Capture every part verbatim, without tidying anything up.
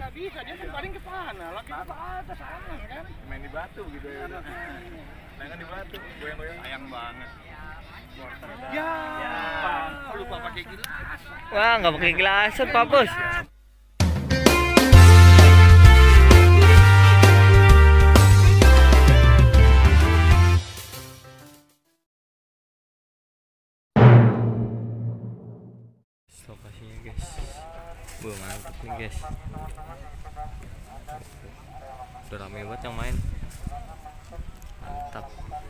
nggak bisa, dia kan paling ke sana, laki ke atas sana kan. Main di batu gitu ya. Main di batu, goyang-goyang. Sayang banget. Ya, Bang, kok lupa pakai gelas? Wah, nggak pakai gelasan, Pak Bos. Lokasinya guys, wah mantap nih guys, udah rame banget yang main, mantap.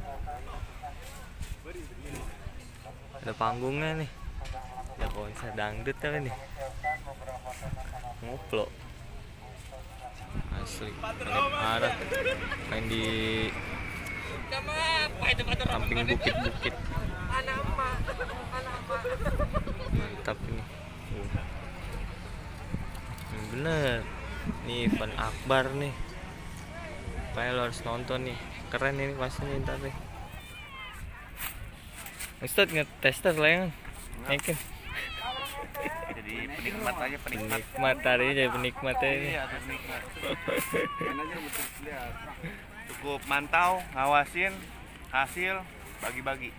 Ada panggungnya nih, ya konser dangdut tapi nih, ngoplo, asli, ini parah, main di samping bukit-bukit. Mantap ini. Uh. Ini bener. Nih event akbar nih. Kayak lo harus nonton nih. Keren ini pastinya ntar nih. Ustadz ngetester layangan. Naikin. Jadi penikmat aja, penikmat. Penikmat hari ini jadi penikmat aja ini. Iya, penikmat. Cukup mantau, ngawasin hasil, bagi-bagi.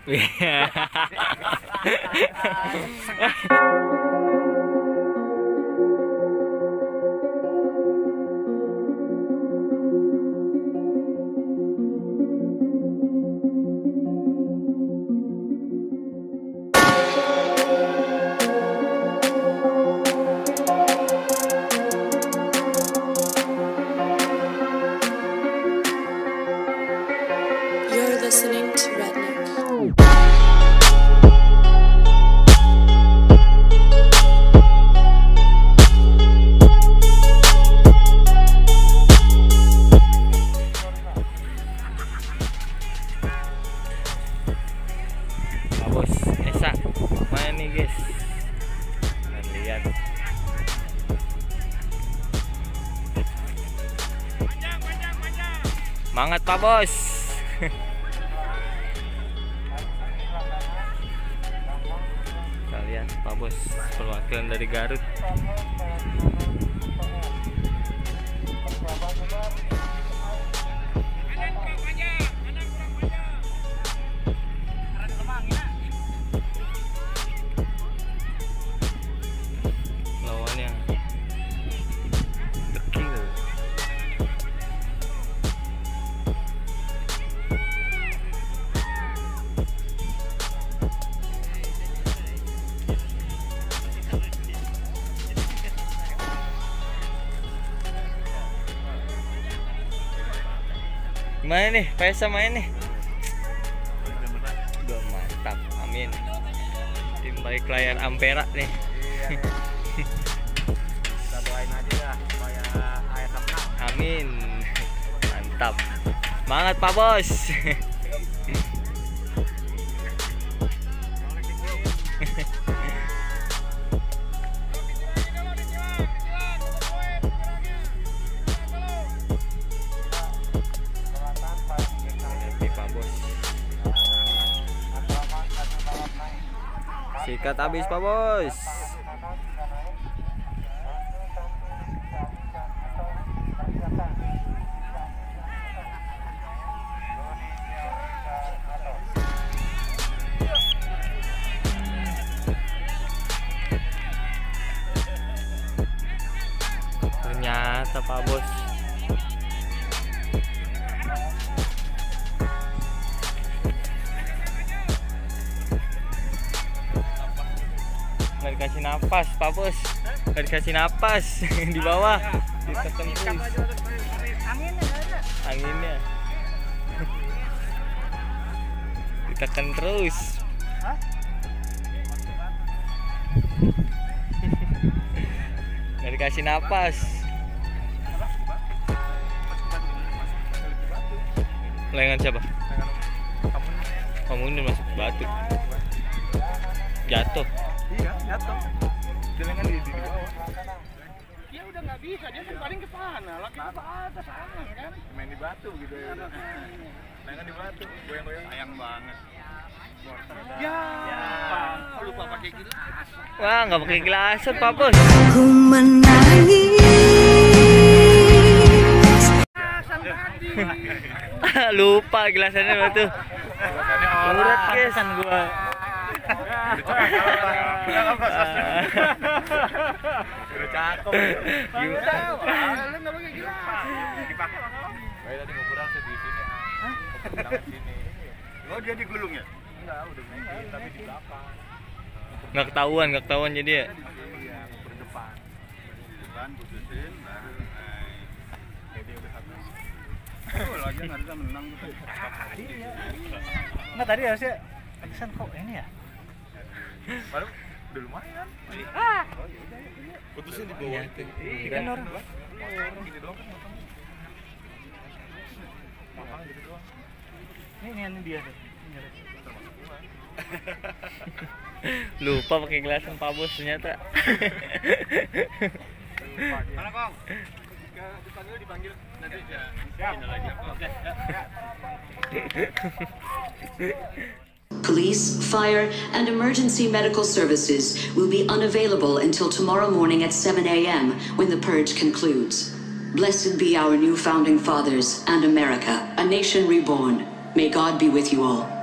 You're listening to Redneck. Pak Bos, Esa, mana nih guys? Kalian lihat. Semangat Pak Bos. Kalian Pak Bos, perwakilan dari Garut. Lawannya The Kill. Gimana nih, Faisa main nih? Udah mantap, amin. Tim balik layar Ampera nih. Kita doain aja lah supaya ayah menang. Amin. Mantap. Semangat Pak Bos. Pak Bos. Sikat habis Pak Bos. Ternyata Pak Bos. Nggak dikasih napas Pak Bos, nggak dikasih napas. Di bawah ditekan terus anginnya, ditekan terus. Nggak dikasih napas. Layangan siapa? Kamu ini masuk batu, jatuh. Iya, jatuh. Celengan di, di bawah. Dia udah nggak bisa, dia kan paling ke sana, laki ke atas sana kan. Main di batu gitu ya. Main di batu, goyang-goyang. Sayang banget. Ya, Bang, kok lupa pakai gelas? Wah, nggak pakai gelasan Pak Bos. Ku menangis lupa gelasannya batu. Urat kesan gua. Udah cakep. Gimana? Lu enggak pakai gelas. Baik tadi ngukuran sih di sini. Hah? Di sini. Oh, dia digulung ya? Enggak, udah mungkin tapi di belakang. Nggak ketahuan, nggak ketahuan jadi ya. Iya, ngukur depan. Depan putusin, nah. Jadi udah satu. Oh, lagi enggak bisa menang tuh. Enggak tadi harusnya kesan kok ini ya? Baru udah lumayan. Ah. Oh, iya udah. Putusin di bawah itu. Kan orang. Orang gini doang kan potong. Potong gitu doang. Ini ini dia tuh. Lupa pakai gelasan Pak Bos ternyata. Mana, Kong? Ke depan dulu dipanggil nanti ya. Final lagi. Oke, ya. Police, fire, and emergency medical services will be unavailable until tomorrow morning at seven a m when the purge concludes. Blessed be our new founding fathers and America, a nation reborn. May God be with you all.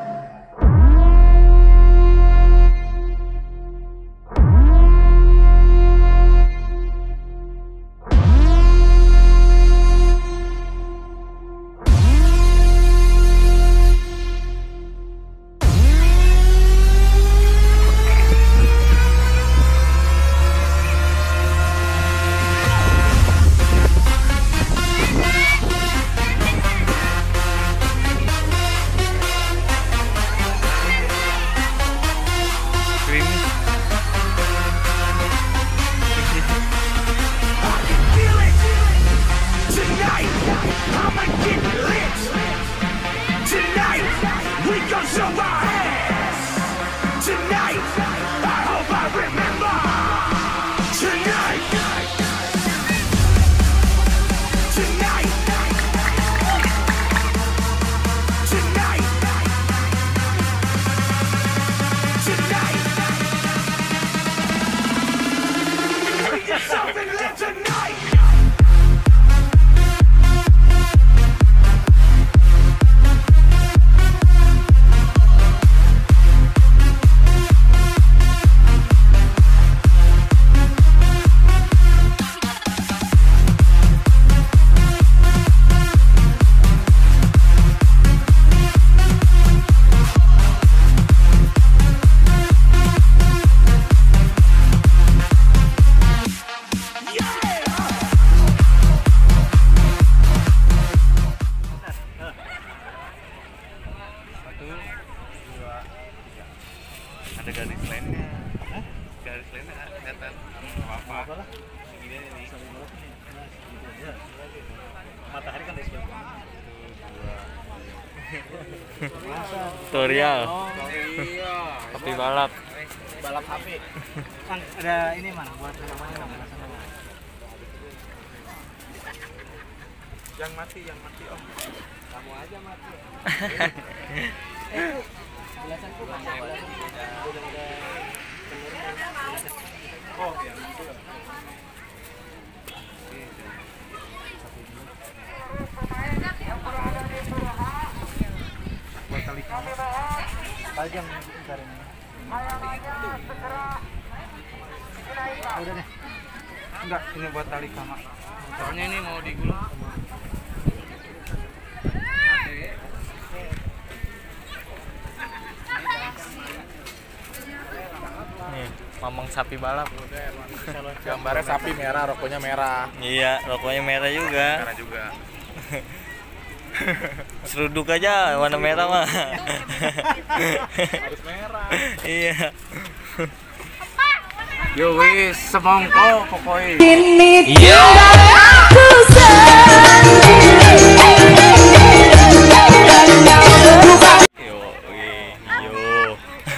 Ada garis lainnya. Hah? Garis lainnya kelihatan. Apa? Apa lah? Ini nih. Matahari kan di sebelah. Tutorial. Iya. Tapi balap. Balap H P. Kan ada ini mana buat namanya mana? Yang mati, yang mati om. Kamu aja mati. Belasanku mana? Oh, iya. Buat tali kamu. Tajam bentar ini. Oh, udah deh. Enggak, ini buat tali kama. Soalnya ini mau digulung. Nih, mamang sapi balap. Gambarnya sapi merah, rokoknya merah. Iya, rokoknya merah juga. Merah juga. Seruduk aja warna merah mah. Harus merah. Iya. Yo wis semongko pokoknya. Iya. Yo, yo.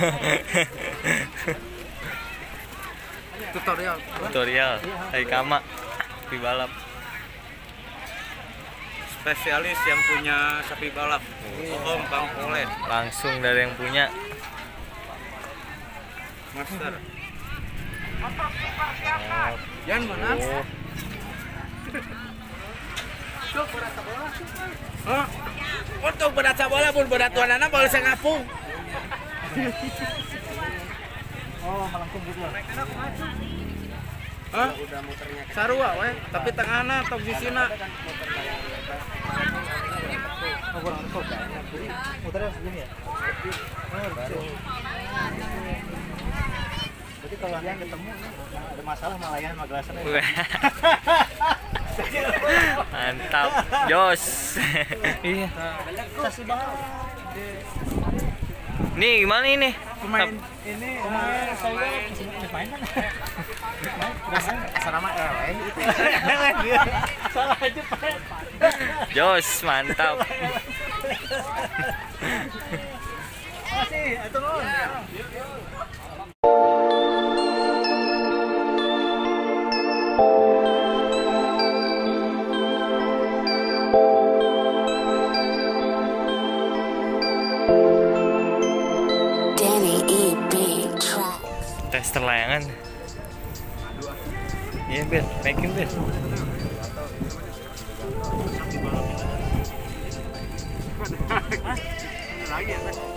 Tutorial. Tutorial dari Kama sapi balap. Spesialis yang punya sapi balap. Om Bang Polet. Langsung dari yang punya. Master. Yan mana? Oh. Hah? Untuk berat bola pun berat tuanana boleh saya ngapung. Oh, langsung gitu. Hah? Sarua we, tapi tengahna posisina. Oh, kurang kok. Muternya segini ya? Berarti kalau yang ketemu ada masalah malayan sama gelasan. Mantap, Jos. Iya. Kasih banget. Nih gimana ini? Pemain ini namanya saya main kan? Asal nama L itu. Salah aja Pak. Jos, mantap. Makasih, itu nuhun. Tester layangan. Iya, Bir, naikin, Bir. Lagi ya.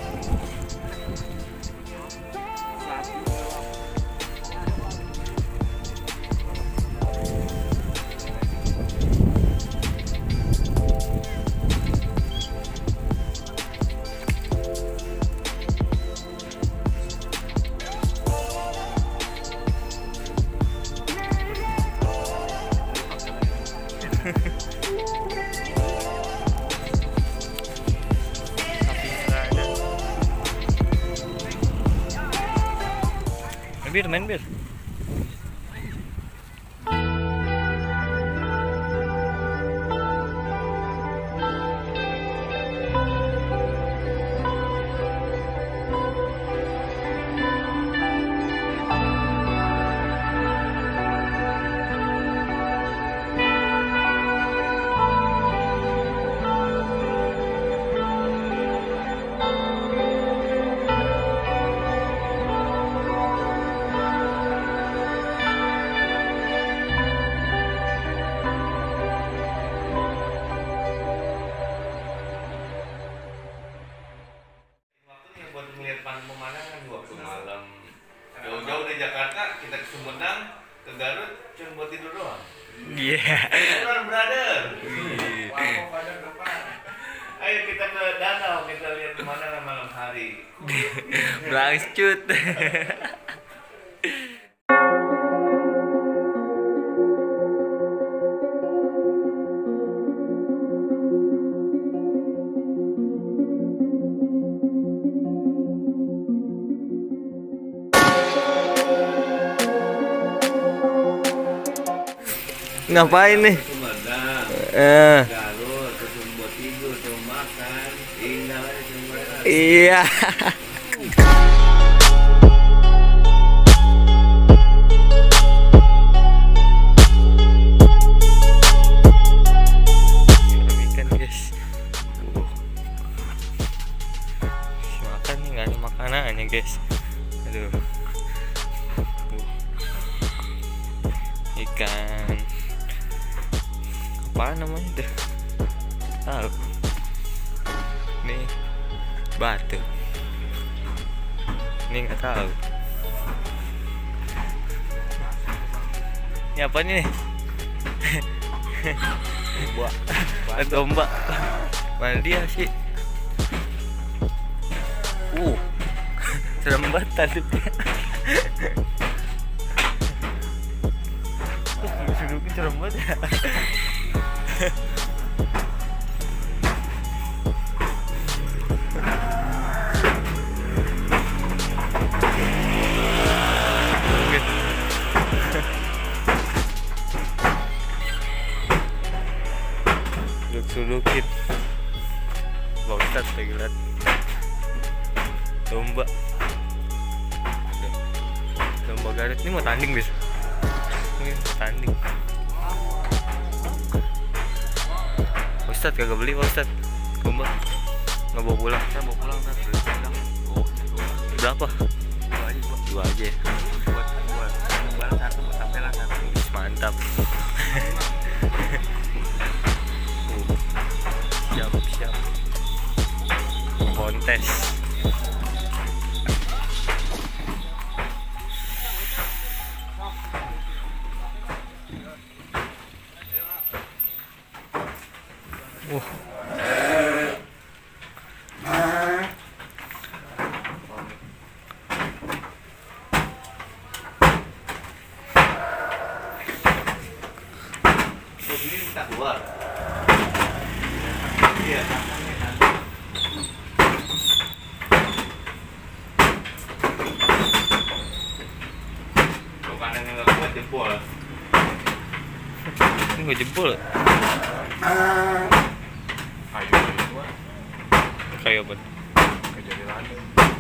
Bir, main Bir. Jauh-jauh dari Jakarta kita ke Sumedang, ke Garut cuma buat tidur doang. Iya. Tiduran brother. Ayo kita ke danau, kita lihat pemandangan malam hari. Berangcut. Ngapain nih? Sumedang, Eh, Garut, terus buat tidur, cuma makan, tinggal aja cuma. iya. Ikan guys. Uh. Makan nih nggak ada makanannya guys. Aduh. Uh. Ikan. Apa namanya deh? Tahu. Nih batu. Ini nggak tahu. Ini apa nih? Domba. Domba. Mana dia sih? Uh, serem banget taduknya. Duduknya serem banget ya. Duduk-dudukin. Bang Ustadz lagi lihat domba. Domba Garut ini mau tanding bis. Ini mau tanding. Ustadz kagak beli Pak Ustadz domba, nggak bawa pulang. Saya mau pulang kan, beli pedang. Oh, Berapa? dua aja, dua. Dua aja. Buat buat barang satu, buat tampilan satu. Mantap. tes. Uh. Ini minta keluar. Iya. Kalau kanan yang nggak kuat jempol. Ini gue jebol. Kayu itu. Kayak apa? Kejadian lagi.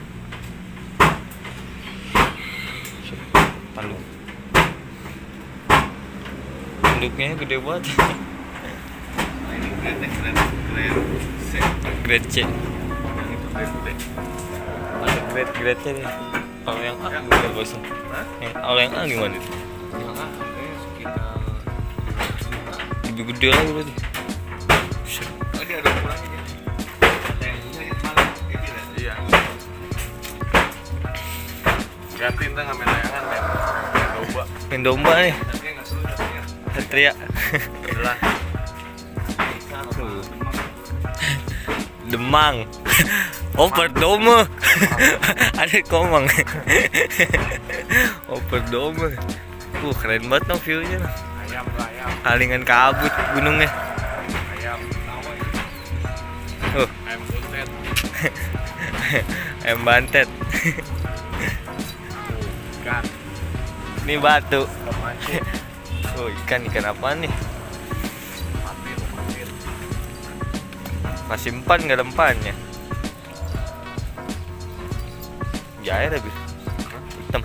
Tanduk. Tanduknya gede banget. Nah, ini grade grade grade C. Grade C. Yang itu grade B. Ada grade-grade-nya nih. Kalau yang A gimana bosnya? Hah? Yang kalau yang A gimana itu? Yang A harganya sekitar Lebih gede lagi berarti. oh dia ada ukurannya dia. Ada yang punya yang malah ini lah. Iya. Ganti ntar ngambil layangan main main domba. Main domba nih. Tapi nggak seru tapi ya. Satria. Jelas. Demang. Overdome. Ada komang. Overdome. Uh, keren banget no view-nya. Ayam ayam Alingan kabut gunungnya. ayam tahu ya. Uh, Ayam buntet. ayam bantet. Ikan. Ini batu. Mancing. Oh, ikan ikan apaan nih? Patin patin. Masih empan nggak ada empannya. Jair habis. Hitam.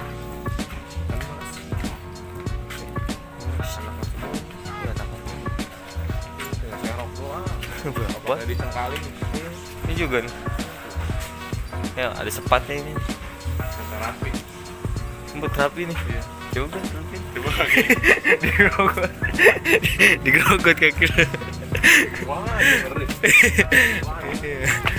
Iya, tangan. Serok doang. Berapa? Ada dicengkalin. Ini juga nih. Ya, ada sepatnya ini. Terapi. Buat terapi nih. Iya. Coba terapi. Coba lagi. Digerogot. Digerogot kaki lu. Wah, ngeri. Wah,